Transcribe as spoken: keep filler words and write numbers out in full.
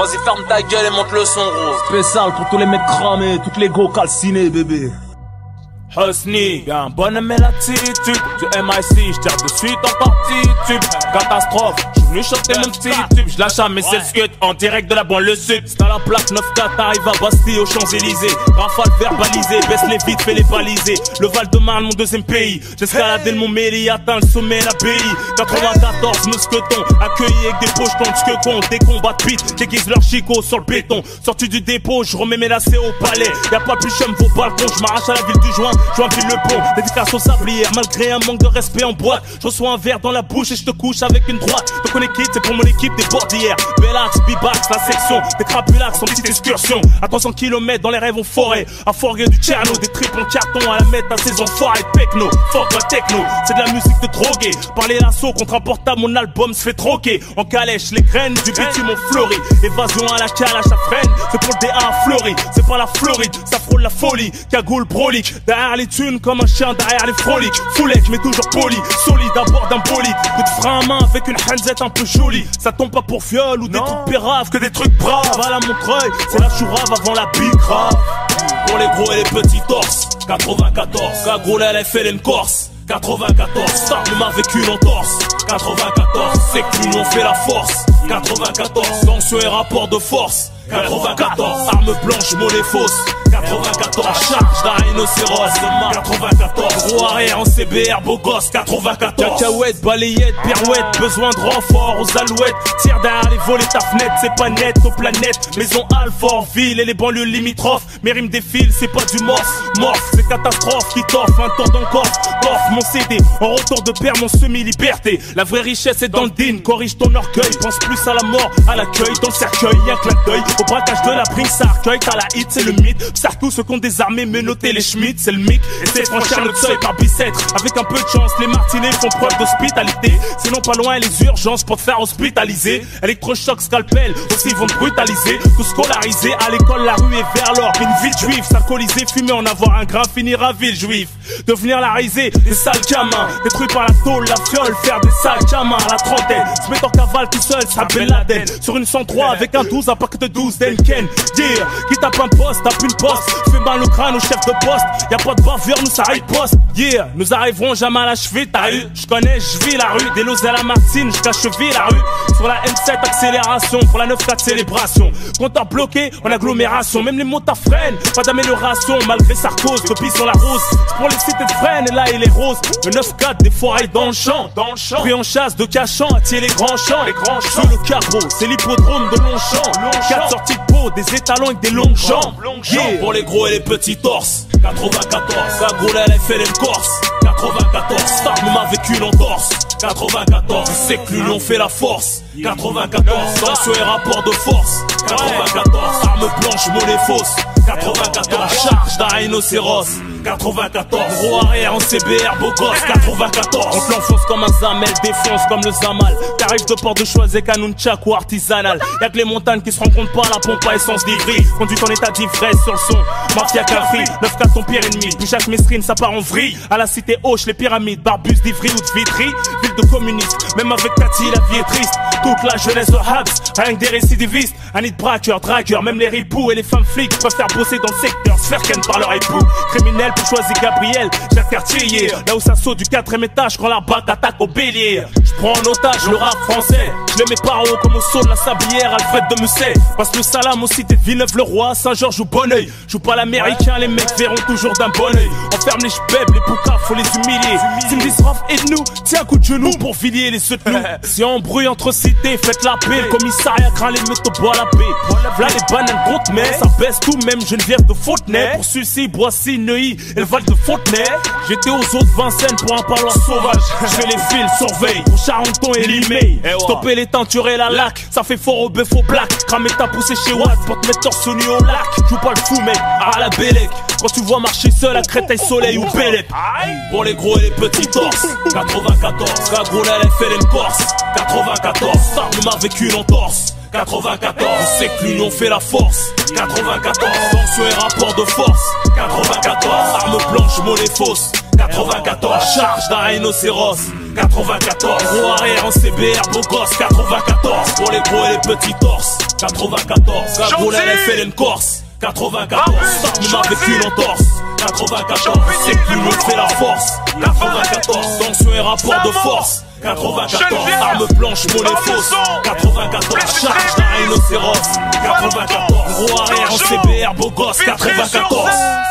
Vas-y, ferme ta gueule et monte le son, gros. Spécial pour tous les mecs cramés, toutes les go calcinés, bébé. Husny, y'a un bonhomme et l'attitude du M I C, j'tire de suite en partie tube. Catastrophe, j'suis venu chanter mon petit tube. J'lâche à mes sept scuds en direct de la banlieue sud. C'est à la plaque neuf quatre, arrive à Bastille aux Champs-Élysées. Rafale verbalisée, baisse les vitres, fais les baliser. Le Val-de-Marne, mon deuxième pays. J'escaladais le Mont Méli, atteint le sommet, l'abbaye. quatre-vingt-quatorze, mousquetons, accueillis avec des poches contre ce que compte. Des combats de pite, déguisent leur chicot sur le béton. Sorti du dépôt, j'remets mes lacets au palais. Y'a pas plus chum vos balcons, j'm'arrache à la ville du joint. Joinville le pont, dédicace aux sablières. Malgré un manque de respect en boîte, je reçois un verre dans la bouche et je te couche avec une droite. Donc on est quitte, c'est pour mon équipe des bordières. Bellax, Bibax, la section, des crapulax en petite excursion. À trois cents kilomètres dans les rêves en forêt. À forger du Tcherno, des tripes en carton à la mettre à ses enfoirés de Pecno. Fuck la techno, c'est de la musique de drogué. Parler l'assaut contre un portable, mon album se fait troquer. En calèche, les graines du bitume ont fleuri. Évasion à la calage à freine, c'est pour le D A à Fleury. C'est pas la Floride, ça frôle la folie. Cagoule brolique, derrière les thunes comme un chien derrière les froliques. Foulec mais toujours poli, solide à bord d'un bolide. Coup de frein à main avec une hanzette un peu jolie. Ça tombe pas pour fiole ou des trucs péraves, que des trucs braves. À la Montreuil, c'est la chourave avant la bicrave. Pour les gros et les petits torses, quatre-vingt-quatorze. Cagoule elle est fait une Corse, quatre-vingt-quatorze. Star même avec une entorse, quatre-vingt-quatorze. C'est que l'union fait la force, quatre-vingt-quatorze. Tension et rapport de force, quatre-vingt-quatorze. Arme blanche, monnaie fausse, quatre-vingt-quatorze. La charge d'un rhinocéros, quatre-vingt-quatorze. Gros arrière en C B R, beau gosse, quatre-vingt-quatorze. Cacahuète, balayette, pirouette, besoin de renfort aux alouettes. Tire derrière les volets, ta fenêtre, c'est pas net aux planètes. Maison Alfort, ville et les banlieues limitrophes. Mes rimes défilent, c'est pas du morse. Morse, c'est catastrophe qui t'offre un tour d'encore. Coffre mon C D, en retour de père, mon semi-liberté. La vraie richesse est dans le din, corrige ton orgueil. Pense plus à la mort, à l'accueil, dans le cercueil, y'a un clin d'œil. Au braquage de la brine, ça arcueille, t'as la hit, c'est le mythe. Sartou, ceux qui ont des armées, menotté les Schmitt, c'est le mic. Essaie de franchir notre seuil par bicêtre. Avec un peu de chance, les martinets font preuve d'hospitalité. Sinon pas loin, les urgences pour te faire hospitaliser. Électrochoc, scalpel, aussi ils vont te brutaliser. Tout scolarisé, à l'école, la rue est vers l'or. Une ville juive, s'alcooliser, fumer, en avoir un grain, finir à ville juif. Devenir la risée, des sales gamins. Détruits par la tôle, la fiole, faire des sales gamins à la trentaine. Se mettre en cavale tout seul, ça Ben Laden. Sur une cent trois avec un douze, un pack de douze, Denken. Yeah, qui tape un poste, tape une poste. Fais mal au crâne au chef de poste. Y'a pas de bavure, nous ça riposte. Yeah, nous arriverons jamais à la cheville, t'as eu. J'connais, j'vis la rue, des lots à la Martine, jusqu'à cheville la rue. Sur la M sept, accélération, pour la neuf quatre, célébration. Compteur bloqué, en agglomération, même les motards freinent. Pas d'amélioration, malgré Sarkozy, copie sur la rose. C'est pour les cités de freine, et là il est rose. Le neuf quatre, des forêts dans le champ, dans le champ. Pris en chasse de cachant, attirer les grands champs, les grands champs. Sur le carreau, c'est l'hippodrome de Longchamp. Quatre sorties de peau, des étalons avec des longues jambes. Yeah. Pour les gros et les petits torses, quatre-vingt-quatorze. Cagoule elle est fait une Corse, quatre-vingt-quatorze. Star même avec une entorse, quatre-vingt-quatorze. C'est que l'union fait la force, quatre-vingt-quatorze. Tension et rapport de force, quatre-vingt-quatorze. Arme blanche, monnaie fausse, quatre-vingt-quatorze. Charge d'un rhinocéros, quatre-vingt-quatorze. Gros arrière en C B R, beau gosse, quatre-vingt-quatorze. On te l'enfonce comme un zamel, défonce comme le zamal. T'arrives de Port de Choisey, Kanunchak ou artisanal. Y'a que les montagnes qui se rencontrent pas à la pompe à essence d'Ivry. Conduite en état d'ivresse sur le son, Mafia Cafri, neuf quatre ton pire ennemi. Puis chaque mesrine ça part en vrille. À la cité Hoche, les pyramides, Barbus d'Ivry ou de Vitry. Ville de communistes, même avec Tati la vie est triste. Toute la jeunesse au Habs, rien que des récidivistes. Un nid de braqueur, dragueur, même les ripoux et les femmes flics préfèrent bosser dans le secteur, se faire ken par leur époux. Criminel pour choisir Gabriel, j'ai quartier hier. Là où ça saute du quatrième étage quand la bac attaque au bélier. Je prends en otage le rap français, je le mets par haut comme au saut de la sablière, Alfred de Musset. Passe le salam aux cités de Villeneuve-le-Roi, Saint-Georges ou Bonneuil. Joue pas l'américain, les mecs verront toujours d'un bon oeil. Enferme les chbebs, les poucas, faut les humilier. S'ils me disent Raph, aide-nous, tiens un coup de genou pour Villiers les ceux de nous. Si on brouille entre cités, faites la paix. Le commissariat craint les métaux, bois la paix. V'là les bananes compte, mais ça baisse tout, même Geneviève de Fontenay. Pour Sucy, Boissy, Neuilly et le Val de Fontenay. J'étais aux eaux de Vincennes pour un parlant sauvage. Je fais les fils, surveille, pour Charenton et Limay. Stopper les teintures et la laque, ça fait fort au bœuf au black. Cramer ta poussée chez Watt pour te mettre torse nu au lac. Joue pas le fou mec, à la Bélec. Quand tu vois marcher seul à Créteil Soleil ou Bélec. Pour les gros et les petits torses, quatre-vingt-quatorze. Cagoule elle est fait une Corse, quatre-vingt-quatorze. Star même avec une entorse, quatre-vingt-quatorze. C'est que l'union fait la force, quatre-vingt-quatorze. Tension et rapport de force, quatre-vingt-quatorze. Arme blanche, monnaie fausse, quatre-vingt-quatorze, charge d'un rhinocéros. quatre-vingt-quatorze, gros arrière en C B R, beau gosse. quatre-vingt-quatorze, pour les gros et les petits torses. quatre-vingt-quatorze, Gagoul L F L N Corse. quatre-vingt-quatorze, Starman avec une entorse. quatre-vingt-quatorze, c'est que l'union fait la force. quatre-vingt-quatorze, tension et rapport de force. quatre-vingt-quatorze, arme blanche, mollet fausse. quatre-vingt-quatorze, charge d'un rhinocéros. quatre-vingt-quatorze, gros arrière en C B R, beau gosse. quatre-vingt-quatorze.